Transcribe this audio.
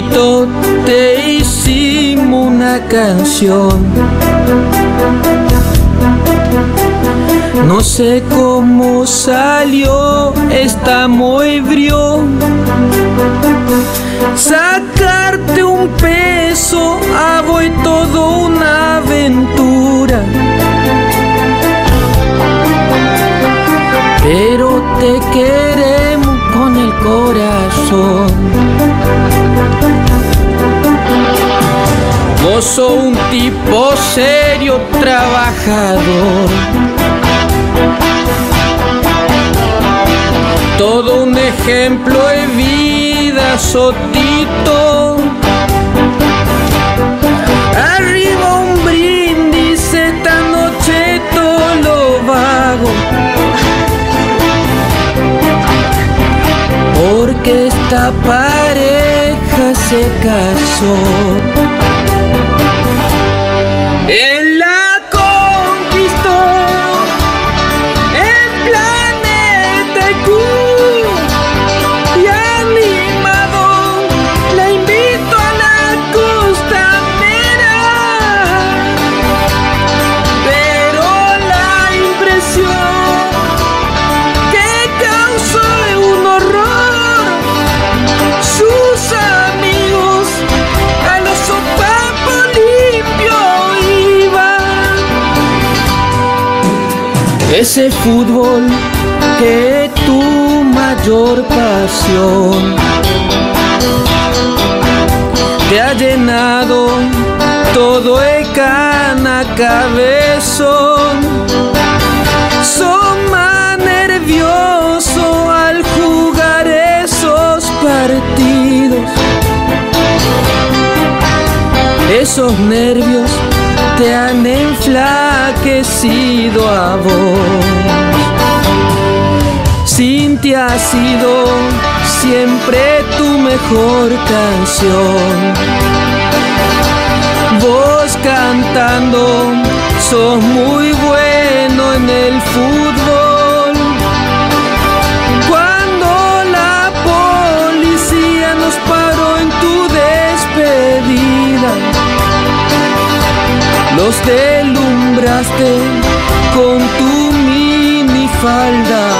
chiquito te hicimos una canción. No sé cómo salió, está muy brío. Sacarte un peso a voy todo una aventura. Pero te queremos con el corazón. Vos sos un tipo serio, trabajador. Todo un ejemplo de vida, Sotito. Arriba un brindis esta noche todo lo vago. Porque esta pareja se casó. Él la conquistó en Planeta Q. Y animado la invito a la costanera. Pero la impresión que causó es un horror. Sus amigos a los sopapos limpios iban. Ese fútbol que es tu mayor pasión te ha llenado todo el cana cabezón. Sos más nervioso al jugar esos partidos. Esos nervios te han enflaquecido a vos. Cintia ha sido siempre tu mejor canción. Vos cantando sos muy bueno en el fútbol. Cuando la policía nos paró en tu despedida, los deslumbraste con tu minifalda